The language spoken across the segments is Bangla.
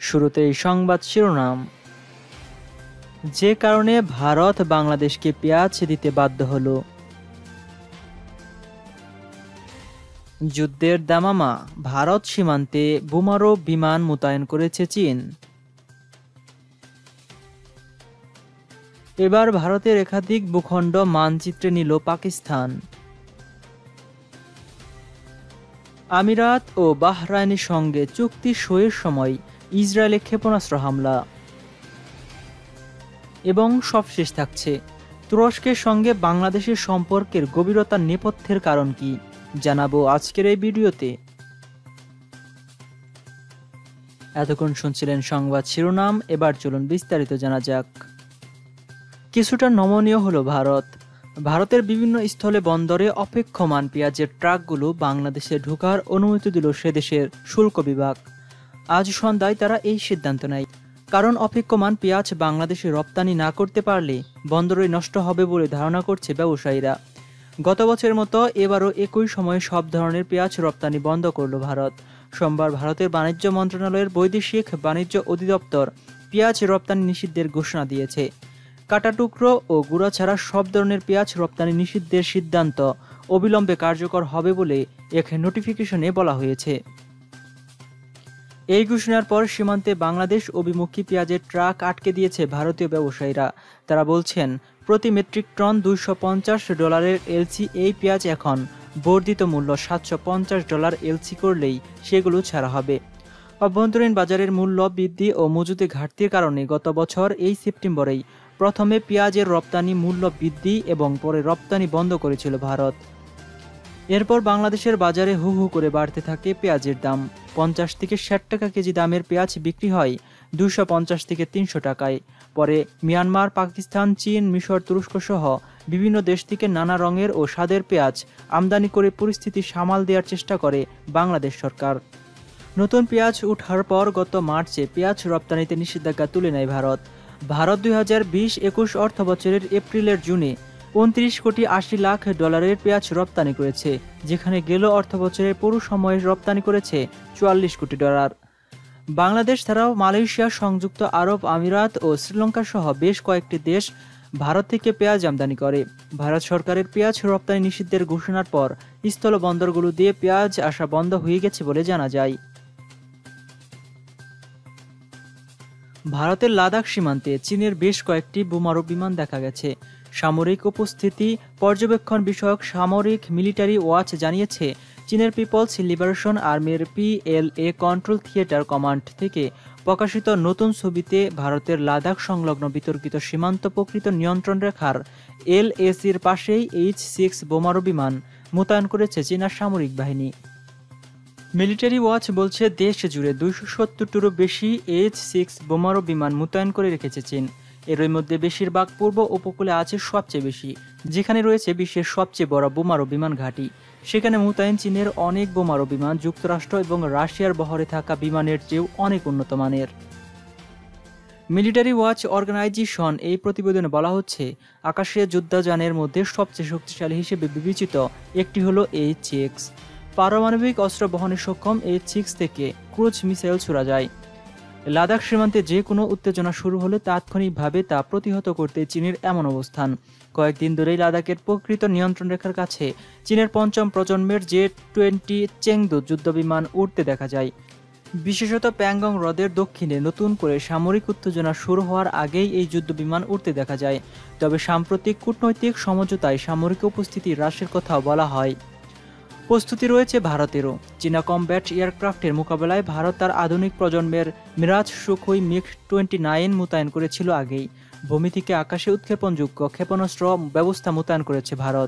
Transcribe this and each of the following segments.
শুরুতেই সংবাদ শিরোনাম। যে কারণে ভারত বাংলাদেশকে পেঁয়াজ দিতে বাধ্য হলো। যুদ্ধের দামামা, ভারত সীমান্তে বোমারু বিমান মোতায়েন করেছে চীন। এবার ভারতের একাধিক ভূখণ্ড মানচিত্রে নিল পাকিস্তান। আমিরাত ও বাহরাইনের সঙ্গে চুক্তি সইয়ের সময় ইসরায়েলে ক্ষেপণাস্ত্র হামলা। এবং সবশেষ থাকছে, তুরস্কের সঙ্গে বাংলাদেশের সম্পর্কের গভীরতার নেপথ্যের কারণ কি, জানাবো আজকের এই ভিডিওতে। এতক্ষণ শুনছিলেন সংবাদ শিরোনাম, এবার চলুন বিস্তারিত জানা যাক। কিছুটা নমনীয় হলো ভারত। ভারতের বিভিন্ন স্থলে বন্দরে অপেক্ষমান পেঁয়াজের ট্রাকগুলো বাংলাদেশে ঢোকার অনুমতি দিল সে দেশের শুল্ক বিভাগ। আজ সন্ধ্যায় তারা এই সিদ্ধান্ত নেয়, কারণ অপেক্ষমান পেঁয়াজ বাংলাদেশে রপ্তানি না করতে পারলে বন্দরে নষ্ট হবে বলে ধারণা করছে ব্যবসায়ীরা। গত বছরের মতো এবারও একই সময়ে সব ধরনের পেঁয়াজ রপ্তানি বন্ধ করল ভারত। সোমবার ভারতের বাণিজ্য মন্ত্রণালয়ের বৈদেশিক বাণিজ্য অধিদপ্তর পেঁয়াজ রপ্তানি নিষিদ্ধের ঘোষণা দিয়েছে। কাটা টুকরো ও গুঁড়া ছাড়া সব ধরনের পেঁয়াজ রপ্তানি নিষিদ্ধের সিদ্ধান্ত অবিলম্বে কার্যকর হবে বলে এক নোটিফিকেশনে বলা হয়েছে। এই ঘোষণার পর সীমান্তে বাংলাদেশ অভিমুখী পেঁয়াজের ট্রাক আটকে দিয়েছে ভারতীয় ব্যবসায়ীরা। তারা বলছেন, প্রতি মেট্রিক টন $250 এলসি এই পেঁয়াজ এখন বর্ধিত মূল্য $750 এলসি করলেই সেগুলো ছাড়া হবে। অভ্যন্তরীণ বাজারের মূল্য বৃদ্ধি ও মজুতে ঘাটতির কারণে গত বছর এই সেপ্টেম্বরেই প্রথমে পেঁয়াজের রপ্তানি মূল্য বৃদ্ধি এবং পরে রপ্তানি বন্ধ করেছিল ভারত। এরপর বাংলাদেশের বাজারে হু হু করে বাড়তে থাকে পেঁয়াজের দাম। 50 থেকে 60 টাকা কেজি দামের পেঁয়াজ বিক্রি হয় 250 থেকে 300 টাকায়। পরে মিয়ানমার, পাকিস্তান, চীন, মিশর, তুরস্ক সহ বিভিন্ন দেশ থেকে নানা রঙের ও স্বাদের পেঁয়াজ আমদানি করে পরিস্থিতি সামাল দেওয়ার চেষ্টা করে বাংলাদেশ সরকার। নতুন পেঁয়াজ ওঠার পর গত মার্চে পেঁয়াজ রপ্তানিতে নিষেধাজ্ঞা তুলে নেয় ভারত। ভারত 2020-21 অর্থ বছরের এপ্রিলের জুনে $29.80 কোটি পেঁয়াজ রপ্তানি করেছে, যেখানে গেল অর্থ বছরের পুরো সময়ে রপ্তানি করেছে $44 কোটি। বাংলাদেশ ছাড়াও মালয়েশিয়া, সংযুক্ত আরব আমিরাত ও শ্রীলঙ্কা সহ বেশ কয়েকটি দেশ ভারত থেকে পেঁয়াজ আমদানি করে। ভারত সরকারের পেঁয়াজ রপ্তানি নিষিদ্ধের ঘোষণার পর স্থল বন্দরগুলো দিয়ে পেঁয়াজ আসা বন্ধ হয়ে গেছে বলে জানা যায়। ভারতের লাদাখ সীমান্তে চীনের বেশ কয়েকটি বোমারু বিমান দেখা গেছে। সামরিক উপস্থিতি পর্যবেক্ষণ বিষয়ক সামরিক মিলিটারি ওয়াচ জানিয়েছে, চীনের পিপলস লিবারেশন আর্মির PLA কন্ট্রোল থিয়েটার কমান্ড থেকে প্রকাশিত নতুন ছবিতে ভারতের লাদাখ সংলগ্ন বিতর্কিত সীমান্ত প্রকৃত নিয়ন্ত্রণ রেখার LACর পাশেই H-6 বোমারু বিমান মোতায়েন করেছে চীনা সামরিক বাহিনী। মিলিটারি ওয়াচ বলছে, দেশ জুড়ে 270টিরও বেশি H-6 বোমারু বিমান মোতায়েন করে রেখেছে চীন। এর মধ্যে বেশিরভাগ পূর্ব উপকূলে আছে সবচেয়ে বেশি, যেখানে রয়েছে বিশ্বের সবচেয়ে বড় বোমারু বিমান ঘাঁটি। সেখানে মোতায়েন চীনের অনেক বোমারু বিমান যুক্তরাষ্ট্র এবং রাশিয়ার বহরে থাকা বিমানের চেয়েও অনেক উন্নত মানের। মিলিটারি ওয়াচ অর্গানাইজেশন এই প্রতিবেদনে বলা হচ্ছে, আকাশে যুদ্ধযানের মধ্যে সবচেয়ে শক্তিশালী হিসেবে বিবেচিত একটি হলো H-6। পারমাণবিক অস্ত্র বহনে সক্ষম H-6 থেকে ক্রুজ মিসাইল ছোড়া যায়। লাদাখ সীমান্তে যে কোনো উত্তেজনা শুরু হলে তাৎক্ষণিকভাবে তা প্রতিহত করতে চীনের এমন অবস্থান। কয়েকদিন ধরেই লাদাখের প্রকৃত নিয়ন্ত্রণ রেখার কাছে চীনের 5ম প্রজন্মের J-20 চেংদু যুদ্ধবিমান উড়তে দেখা যায়। বিশেষত প্যাংগং হ্রদের দক্ষিণে নতুন করে সামরিক উত্তেজনা শুরু হওয়ার আগেই এই যুদ্ধবিমান উড়তে দেখা যায়। তবে সাম্প্রতিক কূটনৈতিক সমঝোতায় সামরিক উপস্থিতি হ্রাসের কথাও বলা হয়। প্রস্তুতি রয়েছে ভারতেরও। চীনা কমব্যাট এয়ারক্রাফটের মোকাবেলায় ভারত তার আধুনিক প্রজন্মের মিরাজ, সুখোই, MiG-29 মোতায়েন করেছিল আগেই। ভূমি থেকে আকাশে উৎক্ষেপণযোগ্য ক্ষেপণাস্ত্র ব্যবস্থা মোতায়েন করেছে ভারত।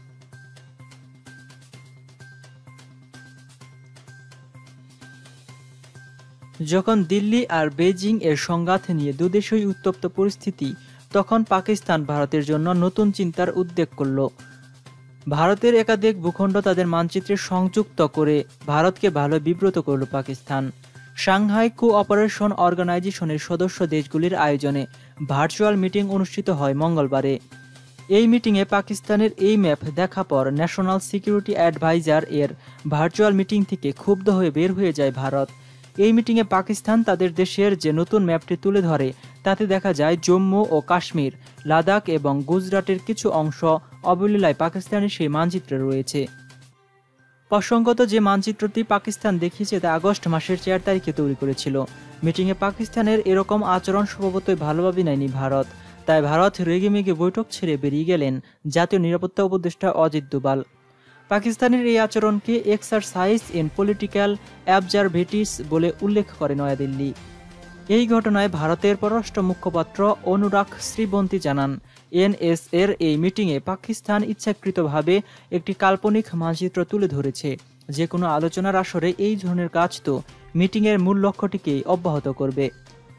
যখন দিল্লি আর বেইজিং এর সংঘাত নিয়ে দুদেশই উত্তপ্ত পরিস্থিতি, তখন পাকিস্তান ভারতের জন্য নতুন চিন্তার উদ্যোগ করল। ভারতের একাধিক ভূখণ্ড তাদের মানচিত্রে সংযুক্ত করে ভারতকে ভালো বিব্রত করল পাকিস্তান। সাংহাই কোঅপারেশন অর্গানাইজেশনের সদস্য দেশগুলির আয়োজনে ভার্চুয়াল মিটিং অনুষ্ঠিত হয় মঙ্গলবারে। এই মিটিংয়ে পাকিস্তানের এই ম্যাপ দেখা পর ন্যাশনাল সিকিউরিটি অ্যাডভাইজার এর ভার্চুয়াল মিটিং থেকে ক্ষুব্ধ হয়ে বের হয়ে যায় ভারত। এই মিটিংয়ে পাকিস্তান তাদের দেশের যে নতুন ম্যাপটি তুলে ধরে তাতে দেখা যায় জম্মু ও কাশ্মীর, লাদাখ এবং গুজরাটের কিছু অংশ অবলীলায় পাকিস্তানের সেই মানচিত্রে রয়েছে। প্রসঙ্গত, যে মানচিত্রটি পাকিস্তান দেখিয়েছে তা আগস্ট মাসের 4 তারিখে তৈরি করেছিল। মিটিংয়ে পাকিস্তানের এরকম আচরণ স্বভাবতই ভালোভাবে নেয়নি ভারত। তাই ভারত রেগেমেগে বৈঠক ছেড়ে বেরিয়ে গেলেন জাতীয় নিরাপত্তা উপদেষ্টা অজিত দোভাল। পাকিস্তানের এই আচরণকে এক্সারসাইজ ইন পলিটিক্যাল অ্যাবজারভেটিস বলে উল্লেখ করে নয়াদিল্লি। এই ঘটনায় ভারতের পররাষ্ট্র মুখপাত্র অনুরাগ শ্রীবন্তী জানান, এনএসএর এই মিটিংয়ে পাকিস্তান ইচ্ছাকৃতভাবে একটি কাল্পনিক মানচিত্র তুলে ধরেছে। যে কোনো আলোচনার আসরে এই ধরনের কাজ তো মিটিংয়ের মূল লক্ষ্যটিকেই অব্যাহত করবে।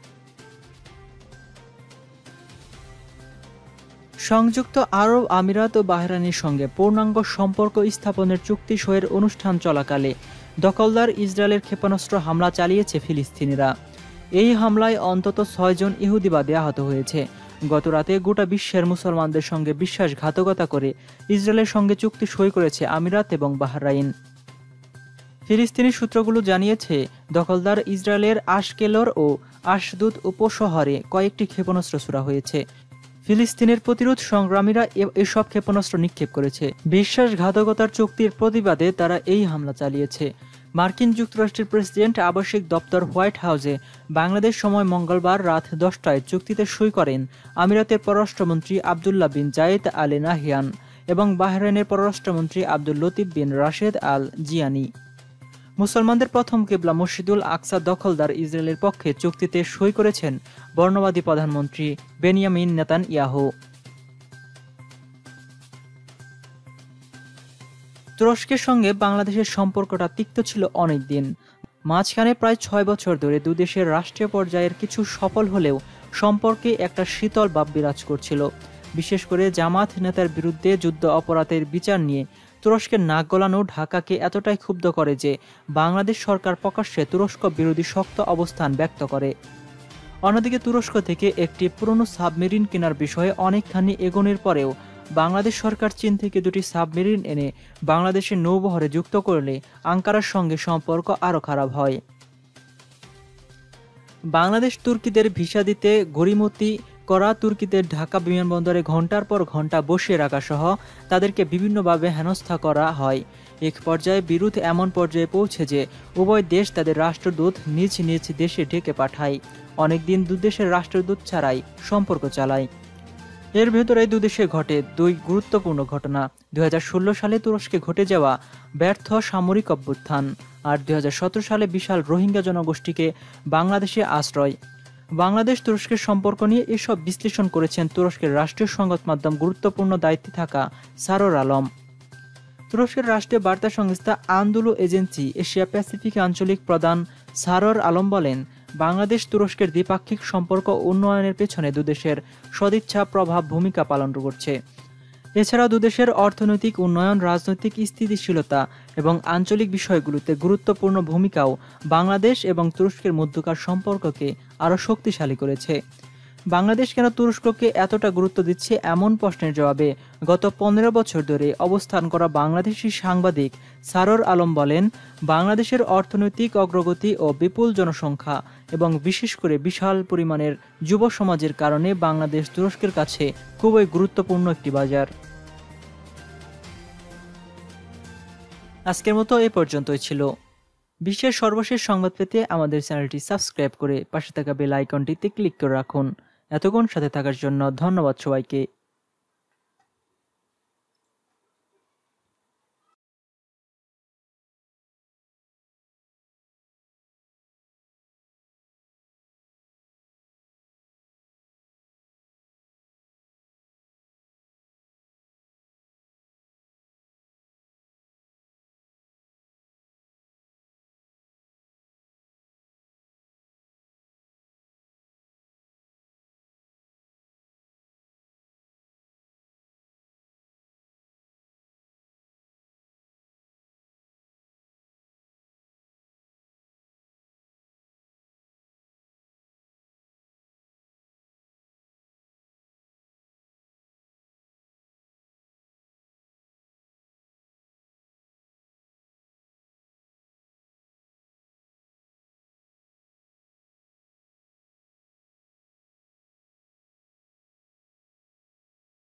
সংযুক্ত আরব আমিরাত ও বাহরাইনের সঙ্গে পূর্ণাঙ্গ সম্পর্ক স্থাপনের চুক্তি সইয়ের অনুষ্ঠান চলাকালে দখলদার ইসরায়েলের ক্ষেপণাস্ত্র হামলা চালিয়েছে ফিলিস্তিনিরা। এই হামলায় অন্তত 6 জন ইহুদিবাদী আহত হয়েছে। গতরাতে গোটা বিশ্বের মুসলমানদের সঙ্গে বিশ্বাসঘাতকতা করে ইসরায়েলের সঙ্গে চুক্তি সই করেছে আমিরাত এবং বাহরাইন। ফিলিস্তিনি সূত্রগুলো জানিয়েছে, দখলদার ইসরায়েলের আশকেলর ও আশদুদ উপশহরে কয়েকটি ক্ষেপণাস্ত্র ছোড়া হয়েছে। ফিলিস্তিনের প্রতিরোধ সংগ্রামীরা এসব ক্ষেপণাস্ত্র নিক্ষেপ করেছে। বিশ্বাসঘাতকতার চুক্তির প্রতিবাদে তারা এই হামলা চালিয়েছে। মার্কিন যুক্তরাষ্ট্রের প্রেসিডেন্ট আবাসিক দপ্তর হোয়াইট হাউসে বাংলাদেশ সময় মঙ্গলবার রাত 10টায় চুক্তিতে সই করেন আমিরাতের পররাষ্ট্রমন্ত্রী আবদুল্লাহ বিন জায়েদ আল নাহিয়ান এবং বাহরাইনের পররাষ্ট্রমন্ত্রী আব্দুল লতিফ বিন রাশেদ আল জিয়ানি। মুসলমানদের প্রথম কিবলা মসজিদুল আকসা দখলদার ইসরায়েলের পক্ষে চুক্তিতে সই করেছেন বর্ণবাদী প্রধানমন্ত্রী বেনিয়ামিন নেতানয়াহু। তুরস্কের সঙ্গে বাংলাদেশের সম্পর্কটা তিক্ত ছিল অনেক দিন। মাঝখানে প্রায় 6 বছর ধরে দুদেশের রাষ্ট্রীয় পর্যায়ের কিছু সফল হলেও সম্পর্কে একটা শীতল ভাব বিরাজ করছিল। বিশেষ করে জামাত নেতার বিরুদ্ধে যুদ্ধ অপরাধের বিচার নিয়ে তুরস্কের নাক গলানো ঢাকাকে এতটাই ক্ষুব্ধ করে যে বাংলাদেশ সরকার প্রকাশ্যে তুরস্ক বিরোধী শক্ত অবস্থান ব্যক্ত করে। অন্যদিকে তুরস্ক থেকে একটি পুরনো সাবমেরিন কেনার বিষয়ে অনেকখানি এগোনোর পরেও বাংলাদেশ সরকার চীন থেকে 2টি সাবমেরিন এনে বাংলাদেশের নৌবহরে যুক্ত করলে আঙ্কারার সঙ্গে সম্পর্ক আরও খারাপ হয়। বাংলাদেশ তুর্কিদের ভিসা দিতে গড়িমতি করা তুর্কিদের ঢাকা বিমানবন্দরে ঘণ্টার পর ঘণ্টা বসিয়ে রাখা সহ তাদেরকে বিভিন্নভাবে হেনস্থা করা হয়। এক পর্যায়ে বিরোধ এমন পর্যায়ে পৌঁছে যে উভয় দেশ তাদের রাষ্ট্রদূত নিজ নিজ দেশে ডেকে পাঠায়। অনেকদিন দুদেশের রাষ্ট্রদূত ছাড়াই সম্পর্ক চালায়। এর ভেতরে দুদেশে ঘটে 2 গুরুত্বপূর্ণ ঘটনা। 2016 সালে তুরস্কে ঘটে যাওয়া ব্যর্থ সামরিক অভ্যুত্থান আর 2017 সালে বিশাল রোহিঙ্গা জনগোষ্ঠীকে বাংলাদেশে আশ্রয়। বাংলাদেশ তুরস্কের সম্পর্ক নিয়ে এসব বিশ্লেষণ করেছেন তুরস্কের রাষ্ট্রীয় সংবাদ মাধ্যম গুরুত্বপূর্ণ দায়িত্বে থাকা সারোর আলম। তুরস্কের রাষ্ট্রীয় বার্তা সংস্থা আন্দোলু এজেন্সি এশিয়া প্যাসিফিক আঞ্চলিক প্রধান সারোর আলম বলেন, বাংলাদেশ তুরস্কের দ্বিপাক্ষিক সম্পর্ক উন্নয়নের পেছনে দুদেশের সদিচ্ছা প্রভাব ভূমিকা পালন করছে। এছাড়াও দুদেশের অর্থনৈতিক উন্নয়ন, রাজনৈতিক স্থিতিশীলতা এবং আঞ্চলিক বিষয়গুলোতে গুরুত্বপূর্ণ ভূমিকাও বাংলাদেশ এবং তুরস্কের মধ্যকার সম্পর্ককে আরও শক্তিশালী করেছে। বাংলাদেশ কেন তুরস্ককে এতটা গুরুত্ব দিচ্ছে এমন প্রশ্নের জবাবে গত 15 বছর ধরে অবস্থান করা বাংলাদেশি সাংবাদিক সারোর আলম বলেন, বাংলাদেশের অর্থনৈতিক অগ্রগতি ও বিপুল জনসংখ্যা এবং বিশেষ করে বিশাল পরিমাণের যুব সমাজের কারণে বাংলাদেশ তুরস্কের কাছে খুবই গুরুত্বপূর্ণ একটি বাজার। আজকের মতো এ পর্যন্তই ছিল। বিশ্বের সর্বশেষ সংবাদ পেতে আমাদের চ্যানেলটি সাবস্ক্রাইব করে পাশে থাকা বেল আইকনটিতে ক্লিক করে রাখুন। এতক্ষণ সাথে থাকার জন্য ধন্যবাদ সবাইকে।